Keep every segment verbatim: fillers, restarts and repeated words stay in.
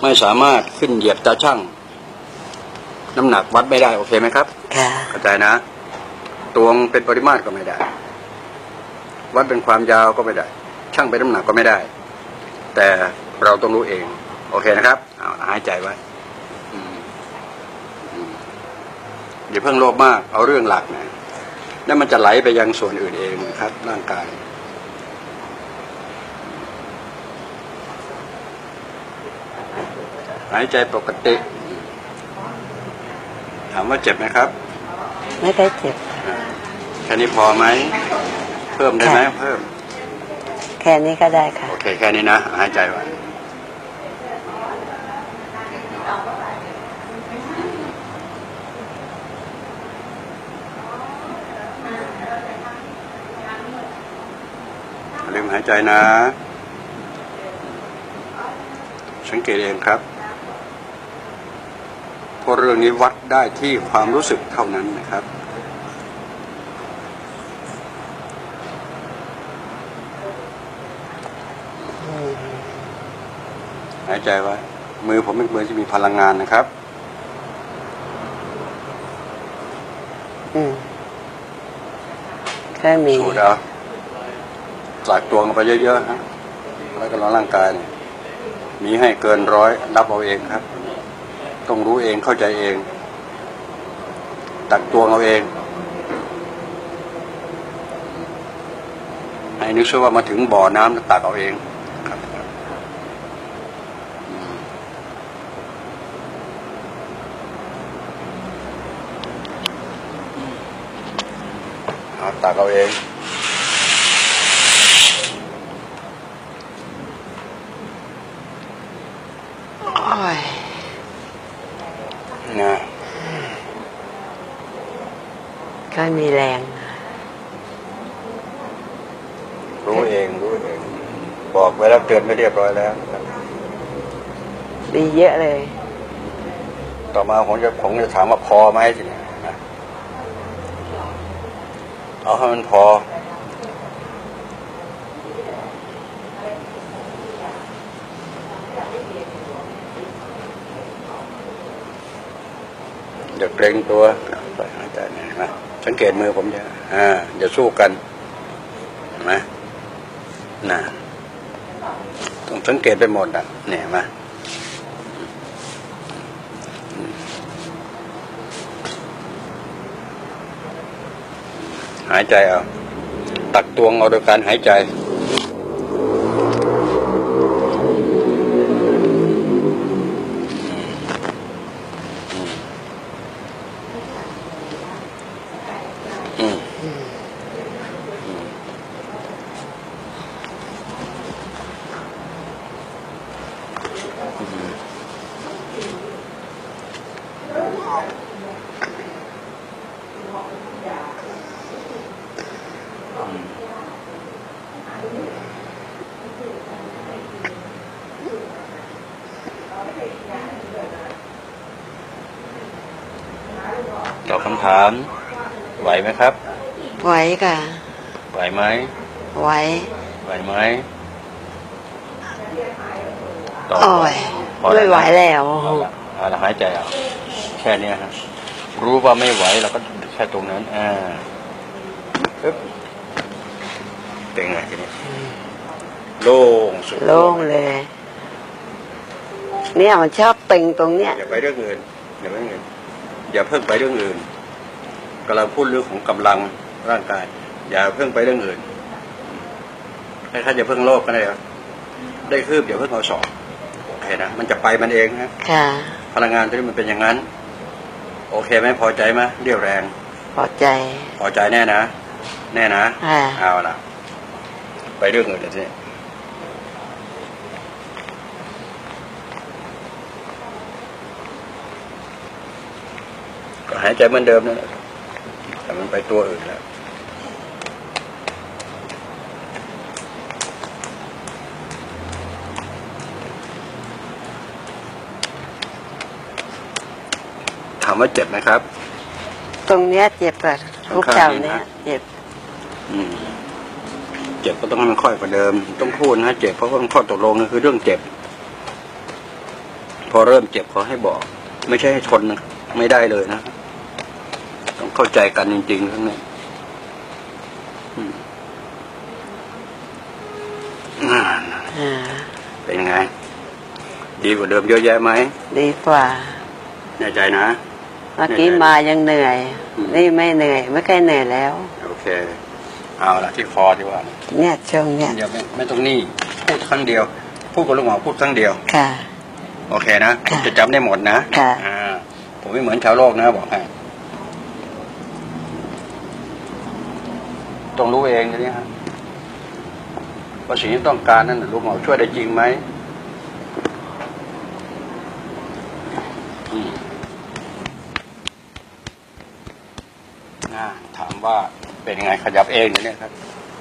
ไม่สามารถขึ้นเหยียบตาช่างน้ำหนักวัดไม่ได้โอเคไหมครับค่ะเข้าใจนะตวงเป็นปริมาตรก็ไม่ได้วัดเป็นความยาวก็ไม่ได้ช่างเป็นน้ำหนักก็ไม่ได้แต่เราต้องรู้เองโอเคนะครับเอาหายใจไว้อย่าเพิ่งโลภมากเอาเรื่องหลักนะแล้วมันจะไหลไปยังส่วนอื่นเองนะครับร่างกายหายใจปกติถามว่าเจ็บไหมครับไม่ได้เจ็บแค่นี้พอไหมเพิ่มได้ไหมเพิ่มแค่นี้ก็ได้ค่ะโอเคแค่นี้นะหายใจไว้ลืมหายใจนะสังเกตเองครับเพราะเรื่องนี้วัดได้ที่ความรู้สึกเท่านั้นนะครับหายใจไว้มือผมเป็นมือที่มีพลังงานนะครับอืมแค่มีสูดเอาสากตัวกันไปเยอะๆฮะแล้วก็ร่างกายเนี่ยมีให้เกินร้อยรับเอาเองครับต้องรู้เองเข้าใจเองตักตวงเอาเองให้นึกซะว่ามาถึงบ่อน้ำตักเอาเองครับเอาตักเอาเองนะก็มีแรงรู้เองรู้เองบอกไว้แล้วเตือนไม่เรียบร้อยแล้วดีเยอะเลยต่อมาผมจะผมจะถามว่าพอไหมทีนี้นะเอาให้มันพออย่าเกรงตัวไปหายใจนะสังเกตมือผมจะอ่าอย่าสู้กันเห็นไหมน่ะต้องสังเกตไปหมดอ่ะเนี่ยมาหายใจเอาตักตวงเอาโดยการหายใจตอบคำถามไหวไหมครับไหวค่ะไหวไหมไหวไหวไหมโอ้ยไม่ไหวแล้วเอาละหายใจเอาแค่นี้ฮะรู้ว่าไม่ไหวเราก็แค่ตรงนั้นอ่าปึ๊บเป็นไงทีนี้โล่งสุดโล่งเลยเนี่ยมันชอบตึงตรงเนี้ยอย่าไปเรื่องอื่นอย่าไปเรื่องอื่นอย่าเพิ่งไปเรื่องอื่นกำลังพูดเรื่องของกำลังร่างกายอย่าเพิ่งไปเรื่องอื่นให้ท่านอย่าเพิ่งโลภก็ได้ครับได้คืบอย่าเพิ่งเอาสอบโอเคนะมันจะไปมันเองนะค่ะพลังงานตัวนี้มันเป็นอย่างนั้นโอเคไหมพอใจไหมเรี่ยวแรงพอใจพอใจแน่นะแน่นะเอาล่ะไปเรื่องอื่นเดี๋ยวสิก็หายใจเหมือนเดิมนั่นแหละแต่มันไปตัวอื่นแล้วถามว่าเจ็บไหมครับตรงเนี้ยเจ็บอะทุกแถวเนี้ยเจ็บอืมเจ็บก็ต้องให้มันค่อยกว่าเดิมต้องพูดนะเจ็บเพราะว่าข้อตกลงก็คือเรื่องเจ็บพอเริ่มเจ็บขอให้บอก ไม่ใช่ให้ทนนะไม่ได้เลยนะต้องเข้าใจกันจริงๆทั้งนี้เป็นยังไงดีกว่าเดิมเยอะแยะไหมดีกว่าแน่ใจนะเมื่อกี้มายังเหนื่อยนี่ไม่เหนื่อยไม่เคยเหนื่อยแล้วโอเคเอาละที่คอที่ว่าเนี่ยช่วงเนี้ยเดี๋ยวไม่ไม่ต้องนี่พูดครั้งเดียวพูดกับลุงหมอพูดครั้งเดียวค่ะโอเคนะผมจะจำได้หมดนะค่ะผมไม่เหมือนชาวโลกนะบอกให้ต้องรู้เองนะเนี่ยว่าสิ่งที่ต้องการนั้นลุงหมอช่วยได้จริงไหมถามว่าเป็นยังไงขยับเองเนี่ยครับ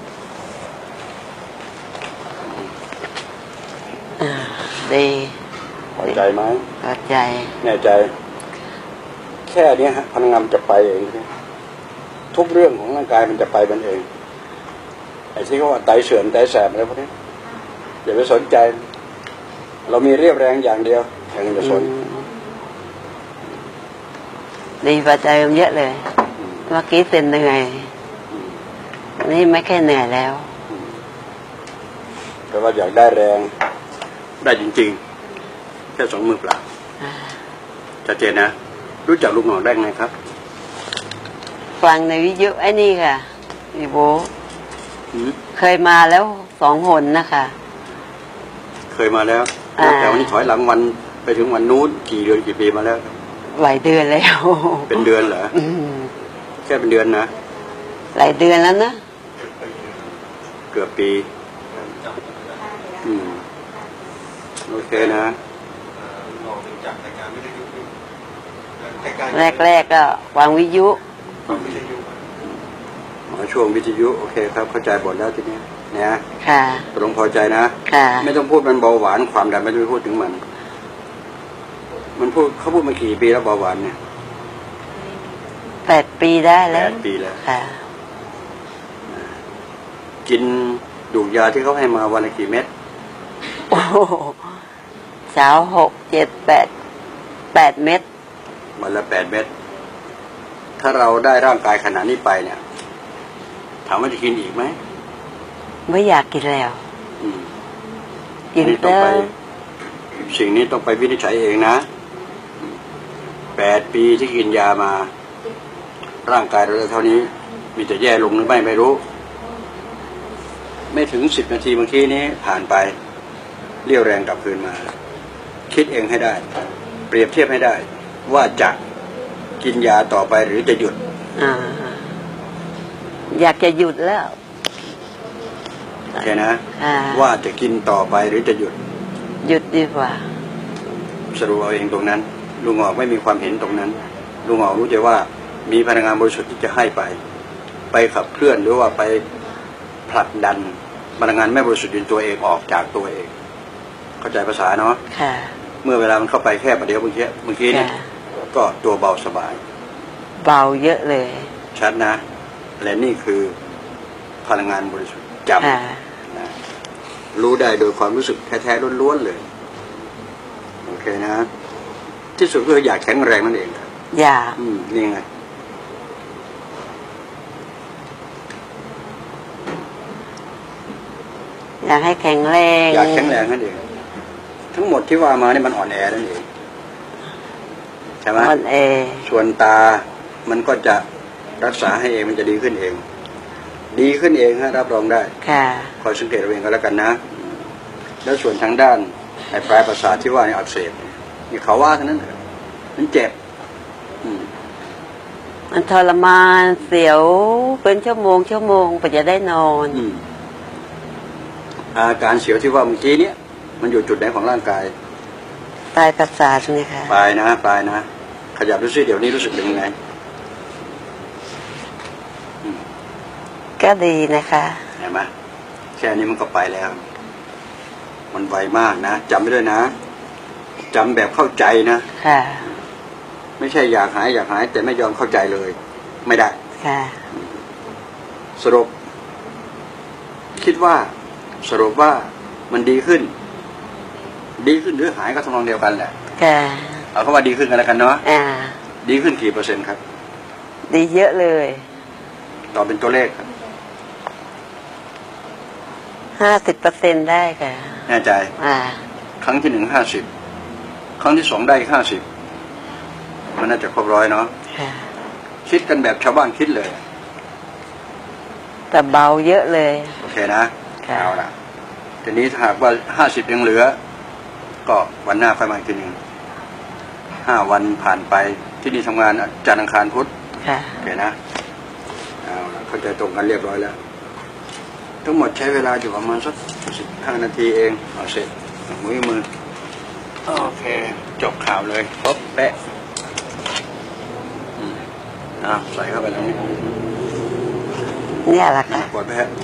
ดีพอใจไหมพอใจแน่ใจแค่นี้ฮะพลังงานจะไปเองทุกเรื่องของร่างกายมันจะไปมันเองไอ้ที่เขาว่าไตเสื่อมไตแสบอะไรพวกนี้อย่าไปสนใจเรามีเรียบแรงอย่างเดียวอย่างอื่นจะสนดีพอใจเยอะเลยเมื่อกี้เป็นเหนื่อยนี่ไม่แค่เหนื่อยแล้วแต่ว่าอยากได้แรงได้จริงๆแค่สองมือเปล่าชัดเจนนะรู้จักลุงหมอได้ไงครับฟังในวิทยุไอ้นี่ค่ะพี่โบเคยมาแล้วสองหนนะคะเคยมาแล้วแต่วันนี้ถอยหลังวันไปถึงวันนู้นกี่เดือนกี่ปีมาแล้วหลายเดือนแล้วเป็นเดือนเหรอแค่เป็นเดือนนะหลายเดือนแล้วนะเกือบปีอืมโอเคนะแรกๆก็วางวิทยุช่วงวิทยุโอเคครับเข้าใจหมดแล้วทีนี้นะค่ะตรงพอใจนะค่ะไม่ต้องพูดมันเบาหวานความดันไม่ต้องพูดถึงมันมันพูดเขาพูดมากี่ปีแล้วเบาหวานเนี่ยแปดปีได้แล้วแปดปีแล้วค่ะกินดูดยาที่เขาให้มาวันละกี่เม็ดโอ้เช้าหกเจ็ดแปดแปดเม็ดวันละแปดเม็ดถ้าเราได้ร่างกายขนาดนี้ไปเนี่ยถามว่าจะกินอีกไหมไม่อยากกินแล้วกินแล้วสิ่งนี้ต้องไปวินิจฉัยเองนะแปดปีที่กินยามาร่างกายเราเท่านี้มีแต่แย่ลงหรือไม่ไม่รู้ไม่ถึงสิบนาทีบางทีนี้ผ่านไปเรี่ยวแรงกลับคืนมาคิดเองให้ได้เปรียบเทียบให้ได้ว่าจะกินยาต่อไปหรือจะหยุดอ่าอยากจะหยุดแล้วโอเคนะว่าจะกินต่อไปหรือจะหยุดหยุดดีกว่าสรุปเอาเองตรงนั้นลุงหอกไม่มีความเห็นตรงนั้นลุงหอกรู้ใจว่ามีพลังงานบริสุทธิ์ที่จะให้ไปไปขับเคลื่อนหรือว่าไปผลักดันพลังงานไม่บริสุทธิ์ในตัวเองออกจากตัวเองเข้าใจภาษาเนาะเมื่อเวลามันเข้าไปแค่ประเดี๋ยวเมื่อกี้เมื่อกี้นี่ก็ตัวเบาสบายเบาเยอะเลยชัดนะและนี่คือพลังงานบริสุทธิ์จำนะรู้ได้โดยความรู้สึกแท้ๆล้วนๆเลยโอเคนะที่สุดก็อยากแข็งแรงนั่นเองอยากอืมนี่ไงอยากให้แข็งแรงอยากแข็งแรงนั่นเองทั้งหมดที่ว่ามานี่มันอ่อนแอนั่นเองใช่ไหมอ่อนแอส่วนตามันก็จะรักษาให้เองมันจะดีขึ้นเองดีขึ้นเองฮะรับรองได้ค่ะคอยสังเกตเอาเองก็แล้วกันนะแล้วส่วนทางด้านไอ้ปลายประสาทที่ว่านี่อักเสบนี่เขาว่าเท่านั้นมันเจ็บมันทรมานเสียวเป็นชั่วโมงชั่วโมงกว่าจะได้นอนอาการเสียวที่ว่าเมื่อกี้เนี้ยมันอยู่จุดไหนของร่างกายปลายประสาทใช่ไหมคะปลายนะปลายนะขยับดูซิเดี๋ยวนี้รู้สึกเป็นยังไงก็ดีนะคะเห็นไหมแค่นี้มันก็ไปแล้วมันไวมากนะจำไว้ด้วยนะจำแบบเข้าใจนะค่ะไม่ใช่อยากหายอยากหายแต่ไม่ยอมเข้าใจเลยไม่ได้ค่ะสรุปคิดว่าสรุปว่ามันดีขึ้นดีขึ้นหรือหายก็ทำนองเดียวกันแหละค่ะเอาเข้ามาดีขึ้นกันแล้วกันเนาะอ่าดีขึ้นกี่เปอร์เซ็นต์ครับดีเยอะเลยตอบเป็นตัวเลขครับห้าสิบเปอร์เซ็นได้ค่ะแน่ใจอ่าครั้งที่หนึ่งห้าสิบครั้งที่สองได้ห้าสิบมันน่าจะครบร้อยเนาะค่ะคิดกันแบบชาวบ้านคิดเลยแต่เบาเยอะเลยโอเคนะค่ะเอาละทีนี้ถ้าหากว่าห้าสิบยังเหลือ ก็วันหน้าค่อยมาอีกทีหนึ่งห้าวันผ่านไปที่นี่ทำงานจันทร์อังคารพุธค่ะโอเคนะเอาละเข้าใจตรงกันเรียบร้อยแล้ว ทั้งหมดใช้เวลาอยู่ประมาณสักสิบห้านาทีเองเอาเสร็จมือมือโอเค จบข่าวเลยครบเป๊ะอืมอ่ะใส่เข้าไปตรงนี้เนี่ยแหละค่ะกดไปฮะ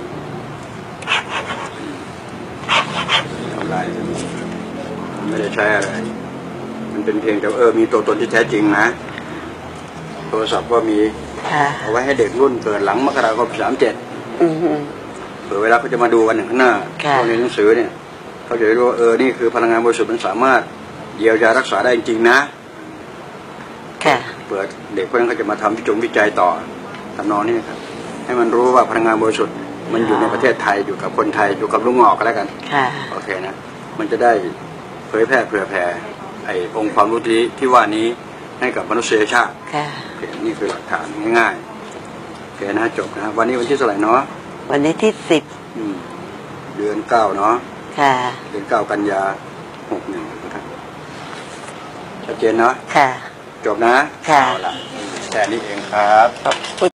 ทำลายไม่ได้ใช้อะไร มันเป็นเพียงแต่เออมีตัวตนที่แท้จริงนะ โทรศัพท์ก็มีค่ะเอาไว้ให้เด็กรุ่นเกิดหลังมกราคมสามเจ็ดอือหือเผื่อเวลาเขาจะมาดูวันหนึ่งข้างหน้าค่ะพวกในหนังสือเนี่ยเขาจะได้รู้ว่าเออนี่คือพลังงานบริสุทธิ์มันสามารถเยียวยารักษาได้จริงๆนะค่ะเผื่อเด็กพวกนั้นเขาจะมาทำวิจงวิจัยต่อทำนองนี้ครับให้มันรู้ว่าพลังงานบริสุทธิ์มันอยู่ในประเทศไทยอยู่กับคนไทยอยู่กับลุงหงอกกันแล้วกันค่ะโอเคนะมันจะได้เผยแพร่เผื่อแผ่ไอ้องค์ความรู้ที่ที่ว่านี้ให้กับมนุษยชาติค่ะโอเคนี่คือหลักฐานง่ายๆโอเคนะจบนะวันนี้วันที่เท่าไหร่เนาะวันนี้ที่สิบอืมเดือนเก้าเนาะค่ะเดือนเก้ากันยาหกหนึ่งนะครับชัดเจนเนาะค่ะจบนะค่ะเอาละแค่นี้เองครับ